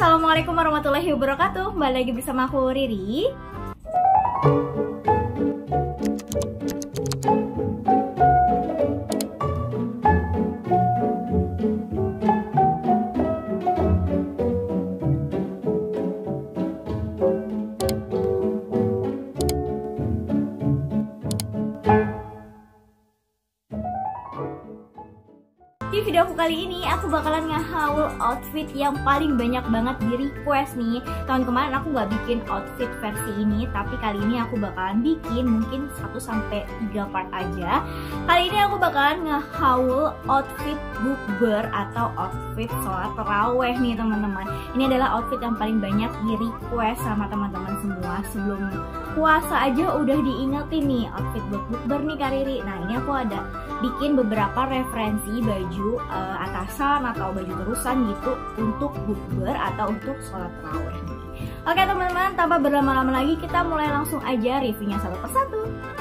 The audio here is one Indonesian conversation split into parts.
Assalamualaikum warahmatullahi wabarakatuh. Kembali lagi bersama aku Riri. Di video aku kali ini aku bakalan nge-haul outfit yang paling banyak banget di request nih. Tahun kemarin aku nggak bikin outfit versi ini, tapi kali ini aku bakalan bikin mungkin 1-3 part aja. Kali ini aku bakalan nge-haul outfit bukber atau outfit sholat taraweh nih teman-teman. Ini adalah outfit yang paling banyak di request sama teman-teman semua. Sebelum puasa aja udah diingetin nih outfit buat bukber nih Kak Riri. Nah ini aku ada bikin beberapa referensi baju atasan atau baju terusan gitu untuk bukber atau untuk sholat taraweh. Oke teman-teman, tanpa berlama-lama lagi kita mulai langsung aja reviewnya satu persatu.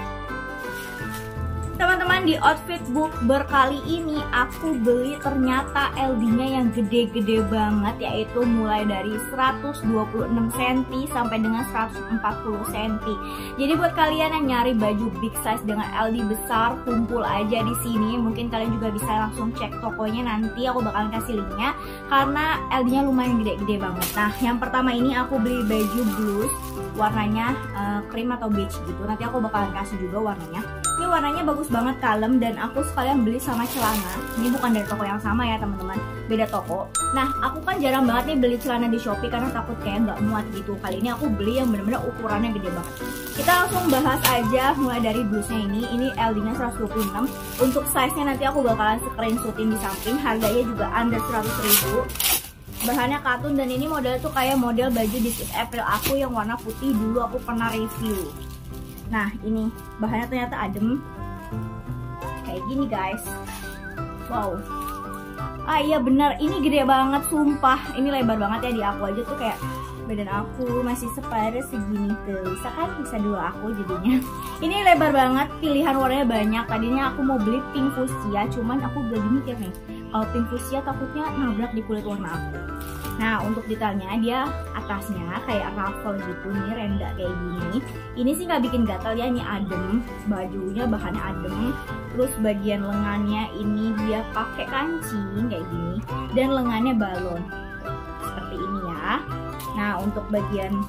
Teman-teman, di outfit bukber kali ini aku beli ternyata LD-nya yang gede-gede banget, yaitu mulai dari 126 cm sampai dengan 140 cm. Jadi buat kalian yang nyari baju big size dengan LD besar, kumpul aja di sini. Mungkin kalian juga bisa langsung cek tokonya, nanti aku bakalan kasih linknya karena LD-nya lumayan gede-gede banget. Nah, yang pertama ini aku beli baju blus, warnanya cream atau beige gitu. Nanti aku bakalan kasih juga warnanya. Ini warnanya bagus banget, kalem, dan aku sekalian beli sama celana. Ini bukan dari toko yang sama ya teman-teman, beda toko. Nah, aku kan jarang banget nih beli celana di Shopee karena takut kayak nggak muat gitu. Kali ini aku beli yang bener-bener ukurannya gede banget. Kita langsung bahas aja mulai dari blusnya ini. Ini LD-nya 126. Untuk size-nya nanti aku bakalan screenshotin di samping. Harganya juga under 100.000. Bahannya katun dan ini model tuh kayak model baju This is April aku yang warna putih, dulu aku pernah review. Nah ini bahannya ternyata adem kayak gini guys. Wow. Ah iya bener, ini gede banget sumpah. Ini lebar banget ya, di aku aja tuh kayak badan aku masih separuh segini tuh. Bisa kan, bisa dua aku jadinya. Ini lebar banget, pilihan warnanya banyak. Tadinya aku mau beli pink fuchsia, cuman aku udah mikir nih, kalau pink fuchsia takutnya nabrak di kulit warna aku. Nah untuk detailnya dia atasnya kayak ruffle gitu nih, renda kayak gini. Ini sih nggak bikin gatal ya, ini adem, bajunya bahannya adem. Terus bagian lengannya ini dia pakai kancing kayak gini, dan lengannya balon seperti ini ya. Nah untuk bagian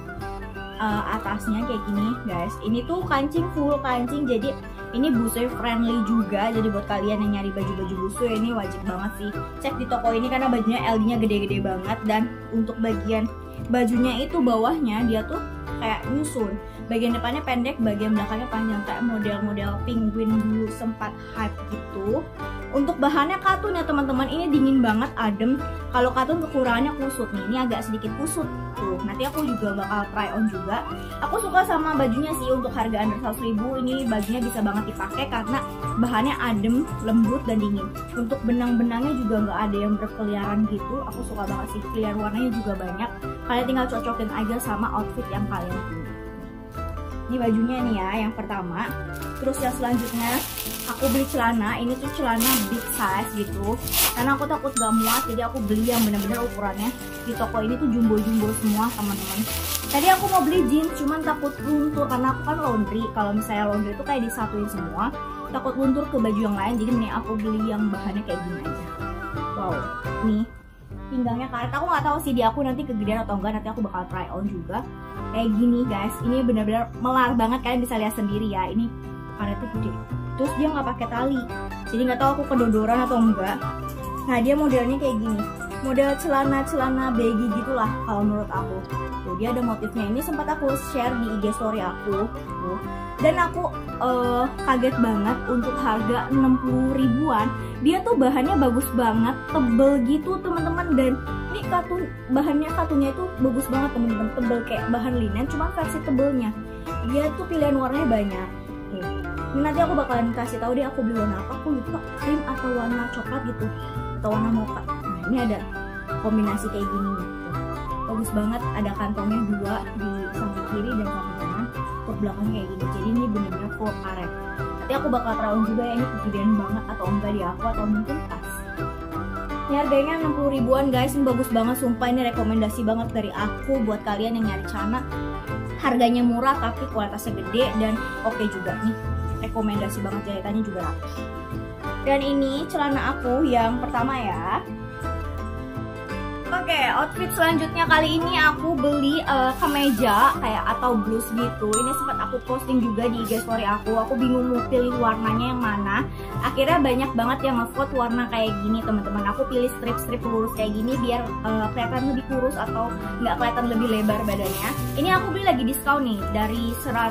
atasnya kayak gini guys, ini tuh kancing, full kancing, jadi ini busui friendly juga. Jadi buat kalian yang nyari baju-baju busui ini wajib banget sih cek di toko ini karena bajunya LD-nya gede-gede banget. Dan untuk bagian bajunya itu bawahnya dia tuh kayak nyusun, bagian depannya pendek, bagian belakangnya panjang kayak model-model penguin dulu sempat hype gitu. Untuk bahannya katun ya teman-teman, ini dingin banget, adem. Kalau katun kekurangannya kusut nih, ini agak sedikit kusut tuh. Nanti aku juga bakal try on juga. Aku suka sama bajunya sih, untuk harga under 100.000 ini bajunya bisa banget dipakai karena bahannya adem, lembut, dan dingin. Untuk benang-benangnya juga nggak ada yang berkeliaran gitu. Aku suka banget sih, pilihan warnanya juga banyak. Kalian tinggal cocokin aja sama outfit yang kalian punya. Ini bajunya nih ya, yang pertama. Terus yang selanjutnya aku beli celana. Ini tuh celana big size gitu, karena aku takut gak muat, jadi aku beli yang bener-bener ukurannya di toko ini tuh jumbo-jumbo semua teman-teman. Tadi aku mau beli jeans, cuman takut luntur karena aku kan laundry. Kalau misalnya laundry itu kayak disatuin semua, takut luntur ke baju yang lain, jadi mending aku beli yang bahannya kayak gini aja. Wow, nih pinggangnya karet. Aku nggak tahu sih di aku nanti kegedean atau enggak, nanti aku bakal try on juga. Kayak gini guys, ini benar-benar melar banget, kalian bisa lihat sendiri ya, ini karetnya gede. Terus dia nggak pakai tali, jadi nggak tahu aku kedodoran atau enggak. Nah dia modelnya kayak gini, model celana baggy gitulah kalau menurut aku. Tuh dia ada motifnya, ini sempat aku share di IG story aku tuh. Dan aku kaget banget untuk harga 60 ribuan. Dia tuh bahannya bagus banget, tebel gitu teman-teman. Dan ini bahannya itu bagus banget teman-teman, tebel kayak bahan linen, cuma versi tebelnya. Dia tuh pilihan warnanya banyak. Ini nanti aku bakalan kasih tahu deh aku beli warna apa. Aku lupa, cream atau warna coklat gitu, atau warna mocha. Nah ini ada kombinasi kayak gini gitu. Bagus banget, ada kantongnya dua di samping kiri dan samping kanan. Untuk belakang kayak gini, jadi ini bener-bener full karet. Nanti aku bakal terawin juga ya ini kegedean banget atau enggak di aku, atau mungkin pas. Ini harganya 60 ribuan guys, ini bagus banget sumpah, ini rekomendasi banget dari aku buat kalian yang nyari celana. Harganya murah tapi kualitasnya gede dan oke juga nih. Rekomendasi banget, jahitannya juga rapi. Dan ini celana aku yang pertama ya. Oke, outfit selanjutnya kali ini aku beli kemeja kayak atau blus gitu. Ini sempat aku posting juga di IG story aku. Aku bingung mau pilih warnanya yang mana. Akhirnya banyak banget yang ngevote warna kayak gini teman-teman. Aku pilih strip-strip lurus kayak gini biar kelihatan lebih kurus atau nggak kelihatan lebih lebar badannya. Ini aku beli lagi diskon nih dari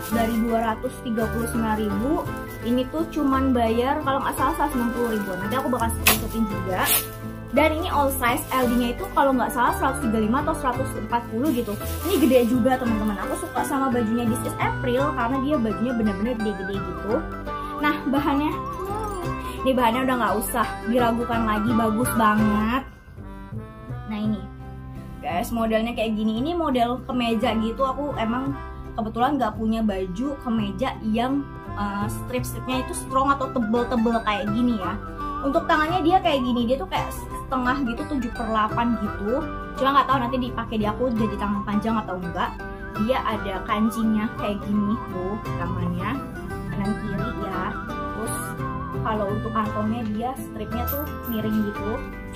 239.000. Ini tuh cuman bayar kalau nggak salah 160.000. Nanti aku bakal screenshotin juga. Dan ini all size, LD-nya itu kalau nggak salah 135 atau 140 gitu. Ini gede juga teman-teman. Aku suka sama bajunya This is April karena dia bajunya bener-bener gede-gede gitu. Nah bahannya, ini bahannya udah nggak usah diragukan lagi, bagus banget. Nah ini, guys modelnya kayak gini. Ini model kemeja gitu. Aku emang kebetulan nggak punya baju kemeja yang strip-stripnya itu strong atau tebel-tebel kayak gini ya. Untuk tangannya dia kayak gini, dia tuh kayak setengah gitu, 7/8 gitu. Cuma nggak tahu nanti dipakai di aku jadi tangan panjang atau enggak. Dia ada kancingnya kayak gini tuh tangannya kanan kiri ya. Terus kalau untuk kantongnya dia stripnya tuh miring gitu.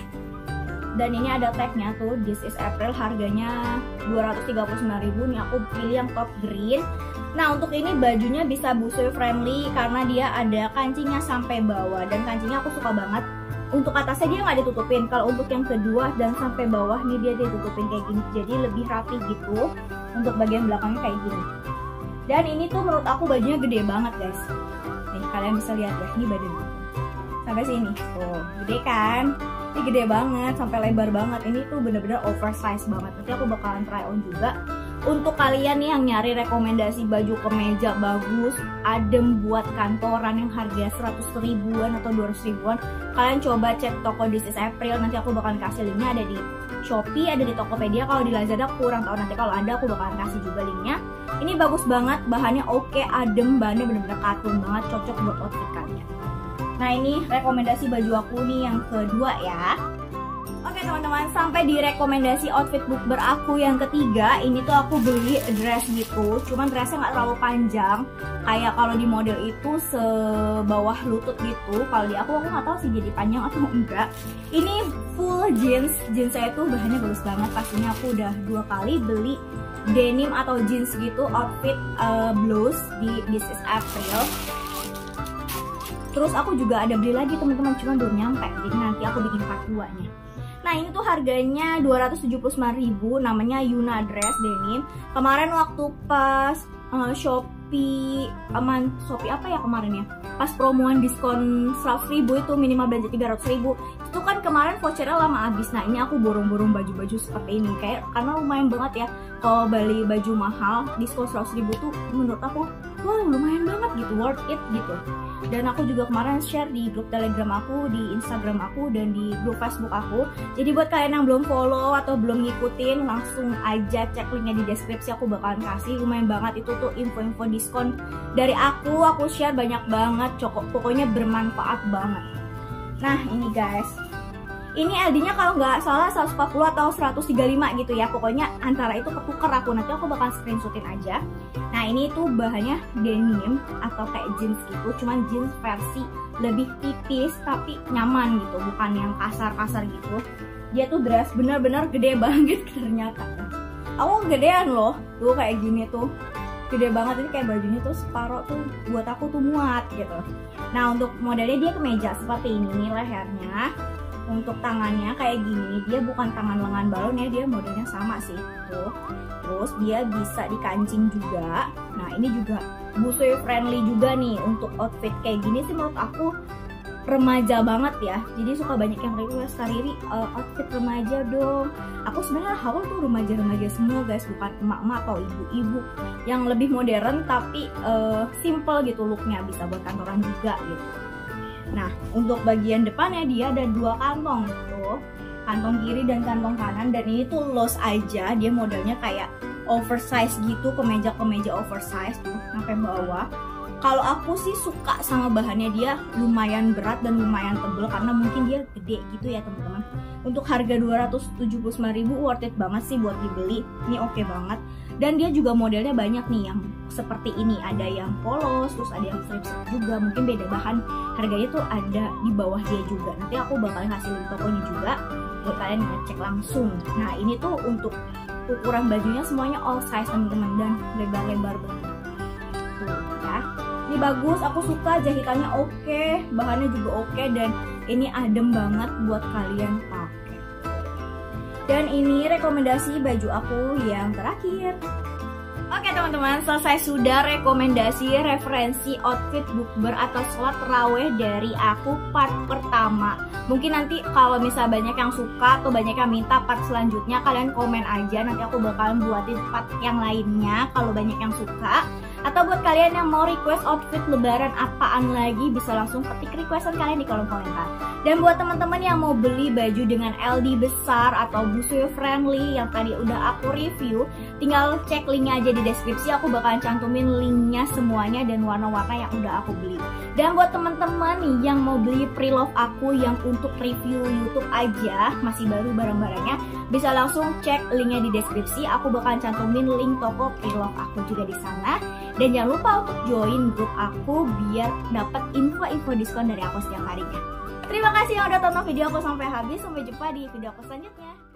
Dan ini ada tagnya tuh This is April, harganya 239.000. Nih aku pilih yang top green. Nah untuk ini bajunya bisa busui friendly karena dia ada kancingnya sampai bawah. Dan kancingnya aku suka banget. Untuk atasnya dia nggak ditutupin. Kalau untuk yang kedua dan sampai bawah nih dia ditutupin kayak gini. Jadi lebih rapi gitu. Untuk bagian belakangnya kayak gini. Dan ini tuh menurut aku bajunya gede banget guys. Nih kalian bisa lihat ya, ini badannya sampai sini. Tuh gede kan? Ini gede banget, sampai lebar banget. Ini tuh bener-bener oversize banget. Nanti aku bakalan try on juga. Untuk kalian nih yang nyari rekomendasi baju kemeja bagus, adem buat kantoran yang harga 100 ribuan atau 200 ribuan, kalian coba cek toko This is April. Nanti aku bakalan kasih linknya, ada di Shopee, ada di Tokopedia. Kalau di Lazada kurang tahu, nanti kalau ada aku bakalan kasih juga linknya. Ini bagus banget, bahannya oke, adem, bahannya bener-bener katun banget, cocok buat outfit kalian. Nah ini rekomendasi baju aku nih yang kedua ya. Oke teman-teman, sampai di rekomendasi outfit bukber aku yang ketiga. Ini tuh aku beli dress gitu, cuman dressnya nggak terlalu panjang. Kayak kalau di model itu sebawah lutut gitu. Kalau di aku nggak tahu sih jadi panjang atau enggak. Ini full jeans, jeansnya itu bahannya bagus banget. Pastinya aku udah 2 kali beli denim atau jeans gitu, outfit blues di This is April. Terus aku juga ada beli lagi teman-teman, cuman belum nyampe. Jadi nanti aku bikin part 2-nya. Nah ini tuh harganya 279.000, namanya Yuna Dress Denim. Kemarin waktu pas Shopee apa ya kemarin ya, pas promoan diskon 100.000 itu minimal belanja 300.000. Itu kan kemarin vouchernya lama habis. Nah ini aku borong-borong baju-baju seperti ini, kayak karena lumayan banget ya kalau beli baju mahal diskon 100.000 tuh menurut aku wah lumayan banget gitu, worth it gitu. Dan aku juga kemarin share di grup Telegram aku, di Instagram aku, dan di grup Facebook aku. Jadi buat kalian yang belum follow atau belum ngikutin, langsung aja cek linknya di deskripsi, aku bakalan kasih. Lumayan banget itu tuh info-info diskon dari aku share banyak banget, pokoknya bermanfaat banget. Nah ini guys, ini LD-nya kalau nggak salah 140 atau 135 gitu ya. Pokoknya antara itu ketuker aku, nanti aku bakal screenshotin aja. Nah ini tuh bahannya denim atau kayak jeans gitu, cuman jeans versi lebih tipis tapi nyaman gitu, bukan yang kasar-kasar gitu. Dia tuh dress bener-bener gede banget ternyata. Aku gedean loh, tuh kayak gini tuh. Gede banget, ini kayak bajunya tuh separoh tuh buat aku tuh muat gitu. Nah untuk modelnya dia kemeja seperti ini nih lehernya. Untuk tangannya kayak gini, dia bukan tangan lengan balon ya, dia modelnya sama sih tuh. Terus dia bisa dikancing juga. Nah ini juga busui friendly juga nih. Untuk outfit kayak gini sih menurut aku remaja banget ya. Jadi suka banyak yang request, Riri outfit remaja dong. Aku sebenarnya haul tuh remaja-remaja semua guys, bukan emak-emak atau ibu-ibu yang lebih modern tapi simple gitu looknya, bisa buat kantoran juga gitu. Nah untuk bagian depannya dia ada 2 kantong tuh, kantong kiri dan kantong kanan. Dan ini tuh los aja, dia modelnya kayak oversize gitu, kemeja-kemeja oversize tuh sampai bawah. Kalau aku sih suka sama bahannya, dia lumayan berat dan lumayan tebel karena mungkin dia gede gitu ya teman-teman. Untuk harga 279.000 worth it banget sih buat dibeli. Ini oke banget. Dan dia juga modelnya banyak nih yang seperti ini. Ada yang polos, terus ada yang strip-strip juga. Mungkin beda bahan. Harganya tuh ada di bawah dia juga. Nanti aku bakalan kasih link tokonya juga buat kalian ngecek langsung. Nah ini tuh untuk ukuran bajunya semuanya all size teman-teman dan lebar-lebar banget. Tuh ya. Ini bagus, aku suka jahitannya oke, bahannya juga oke, dan ini adem banget buat kalian pakai. Dan ini rekomendasi baju aku yang terakhir. Oke teman-teman, selesai sudah rekomendasi referensi outfit bukber atau sholat taraweh dari aku part pertama. Mungkin nanti kalau misal banyak yang suka atau banyak yang minta part selanjutnya, kalian komen aja, nanti aku bakalan buatin part yang lainnya kalau banyak yang suka. Atau buat kalian yang mau request outfit lebaran apaan lagi, bisa langsung ketik requestan kalian di kolom komentar. Dan buat teman-teman yang mau beli baju dengan LD besar atau busui friendly yang tadi udah aku review, tinggal cek linknya aja di deskripsi. Aku bakalan cantumin linknya semuanya dan warna-warna yang udah aku beli. Dan buat teman-teman nih yang mau beli pre-love aku yang untuk review YouTube aja, masih baru barang-barangnya, bisa langsung cek linknya di deskripsi. Aku bakalan cantumin link toko pre-love aku juga di sana. Dan jangan lupa untuk join grup aku biar dapat info-info diskon dari aku setiap harinya. Terima kasih yang udah tonton video aku sampai habis. Sampai jumpa di video aku selanjutnya.